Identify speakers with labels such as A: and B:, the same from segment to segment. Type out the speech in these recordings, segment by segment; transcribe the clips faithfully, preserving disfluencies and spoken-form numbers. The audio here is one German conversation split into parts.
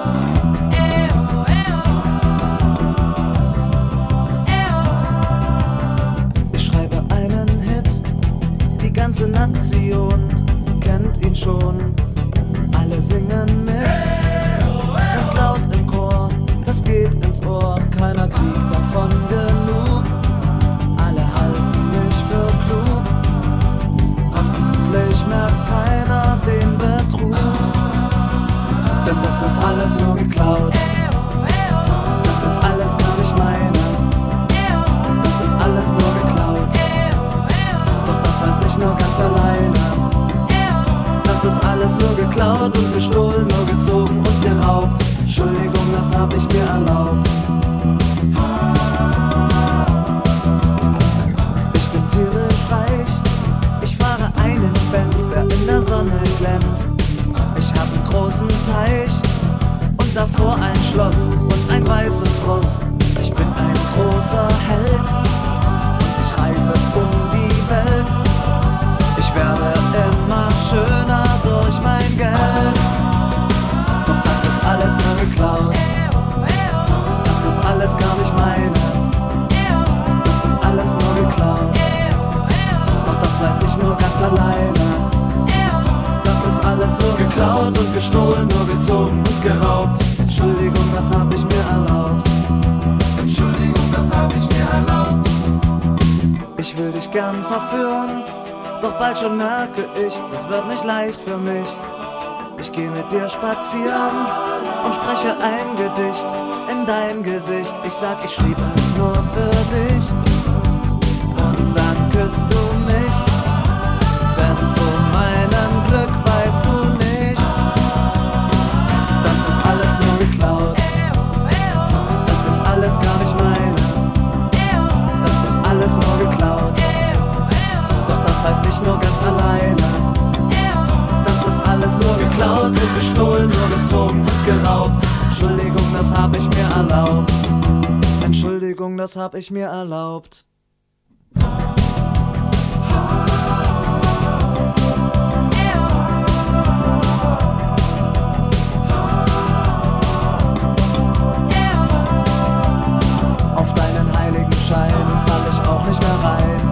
A: Ich schreibe einen Hit, die ganze Nation kennt ihn schon. Alle singen mit, ganz laut im Chor, das geht ins Ohr. Keiner kriegt davon genug, alle halten mich für klug. Hoffentlich merkt keiner den Betrug, denn das ist alles nur geklaut. Das ist alles gar nicht meine, das ist alles nur geklaut. Doch das weiß ich nur ganz alleine. Das ist alles nur geklaut und gestohlen, nur gezogen und geraubt. Entschuldigung, das hab ich mir erlaubt. Ich bin tierisch reich, ich fahre einen Benz, der in der Sonne glänzt. Ich hab einen großen Teich und davor ein Schloss und ein weißes Ross. Ich bin ein großer Held und ich reise um die Welt. Ich werde immer schöner durch mein Geld. Doch das ist alles nur geklaut. Das ist alles gar nicht meine. Das ist alles nur geklaut. Doch das weiß ich nur ganz alleine. Das ist alles nur geklaut und gestohlen, nur gezogen und geraubt. Entschuldigung, das hab ich mir erlaubt. Entschuldigung, das hab ich mir erlaubt. Ich will dich gern verführen, doch bald schon merke ich, es wird nicht leicht für mich. Ich geh mit dir spazieren und spreche ein Gedicht in dein Gesicht. Ich sag, ich schrieb es nur für dich und dann küsst du mich, denn zu meinem Glück weißt du nicht, das ist alles nur geklaut. Das ist alles gar nicht meine, das ist alles nur geklaut. Doch das weiß ich nur ganz alleine. Das ist alles nur geklaut und gestohlen, nur gezogen und geraubt. Entschuldigung, das hab ich mir erlaubt. Entschuldigung, das hab ich mir erlaubt. Auf deinen heiligen Schein fall ich auch nicht mehr rein.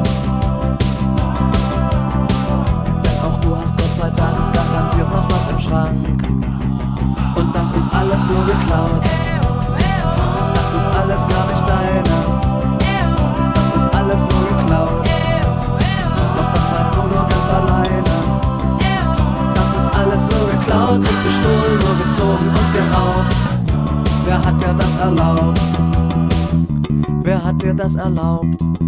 A: Sei Dank, garantiert noch was im Schrank. Und das ist alles nur geklaut. Das ist alles gar nicht deine. Das ist alles nur geklaut. Doch das weißt du nur ganz alleine. Das ist alles nur geklaut und gestohlen, nur gezogen und geraubt. Wer hat dir das erlaubt? Wer hat dir das erlaubt?